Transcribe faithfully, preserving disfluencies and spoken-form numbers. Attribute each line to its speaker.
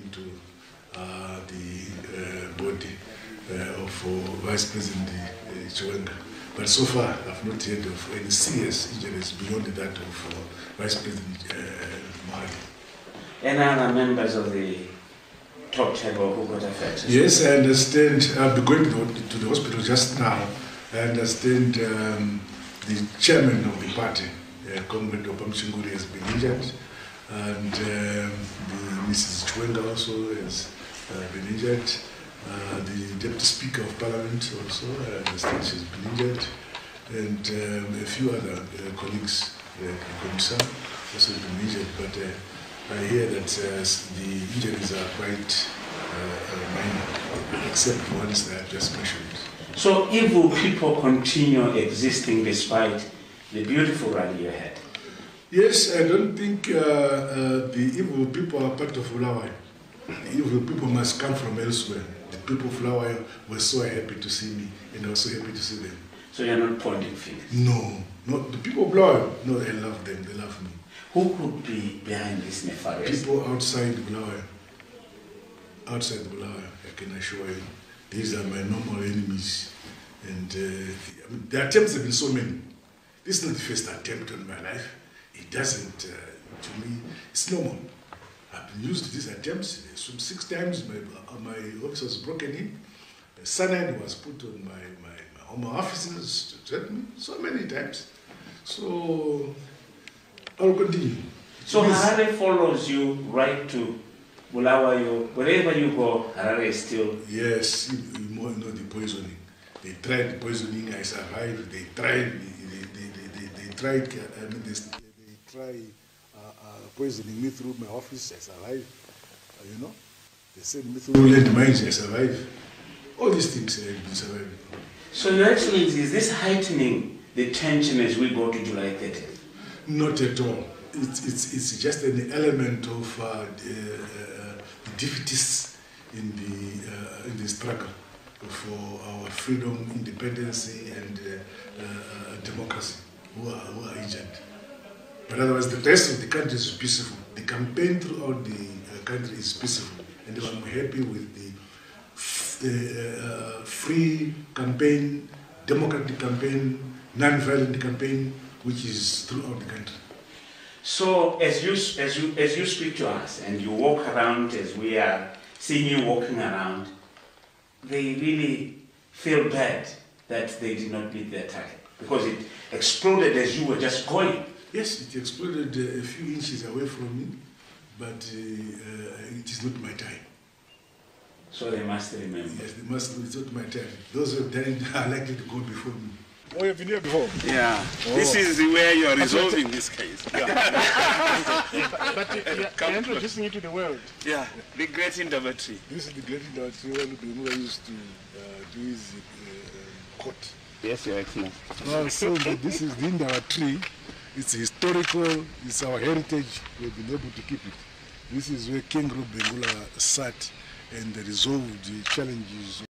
Speaker 1: into uh, the uh, body uh, of uh, Vice President uh, Chiwenga. But so far, I've not heard of any serious injuries beyond that of uh, Vice President uh, Mahali.
Speaker 2: Any other members of the top table who got affected?
Speaker 1: Yes, I understand. I'll be going to the, to the hospital just now. I understand um, the chairman of the party, uh, Comrade Opamchinguri, has been injured, and um, the Missus Chiwenga also has uh, been injured. Uh, the Deputy Speaker of Parliament also, I understand she's been injured, and um, a few other uh, colleagues, like Komisa, also been injured. But uh, I hear that uh, the injuries are quite uh, uh, minor, except ones that I just mentioned.
Speaker 2: So evil people continue existing despite the beautiful rally you had?
Speaker 1: Yes, I don't think uh, uh, the evil people are part of Bulawayo. The evil people must come from elsewhere. The people of Bulawayo were so happy to see me, and I was so happy to see them.
Speaker 2: So you're not pointing fingers?
Speaker 1: No, not the people of Bulawayo. No, they love them, they love me.
Speaker 2: Who could be behind this nefarious?
Speaker 1: People outside Bulawayo. Outside Bulawayo, I can assure you. These are my normal enemies. And uh, I mean, the attempts have been so many. This is not the first attempt on my life. It doesn't, uh, to me, it's normal. I've been used to these attempts. Some six times my, uh, my office was broken in. A cyanide was put on my, my, my home offices to threaten me so many times. So I'll continue.
Speaker 2: So Harare follows you right to Bulawayo. Wherever you go, Harare is still...
Speaker 1: Yes, you, you know the poisoning. They tried the poisoning, I survived. They tried, they, they, they, they, they tried, I mean, they, they tried uh, uh, poisoning me through my office, I survived. Uh, you know, they sent me through land mines, I survived. All these things have been surviving.
Speaker 2: So, Your Excellency, is this heightening the tension as we go to July thirtieth?
Speaker 1: Not at all. It's, it's, it's just an element of uh, the, uh, the defeatists in the, uh, in the struggle for our freedom, independence, and uh, uh, democracy, who are, who are injured. But otherwise, the rest of the country is peaceful. The campaign throughout the uh, country is peaceful, and I'm happy with the, the uh, free campaign, democratic campaign, non-violent campaign, which is throughout the country.
Speaker 2: So, as you as you as you speak to us and you walk around, as we are seeing you walking around, they really feel bad that they did not meet their target because it exploded as you were just going.
Speaker 1: Yes, it exploded uh, a few inches away from me, but uh, uh, it is not my time.
Speaker 2: So they must remember.
Speaker 1: Yes, they must. It's not my time. Those who have done it are likely to go before me.
Speaker 3: Oh, you've been here before?
Speaker 4: Yeah.
Speaker 3: Oh.
Speaker 4: This is where you are resolving this case.
Speaker 3: Yeah. But uh, you're, you're introducing it to the world.
Speaker 4: Yeah, the great intervatory.
Speaker 3: This is the great intervatory when Benula used to uh, do his uh, court.
Speaker 4: Yes, Your Excellency.
Speaker 3: Well, so this is the intervatory. It's historical, it's our heritage. We've been able to keep it. This is where King Benula sat and resolved the challenges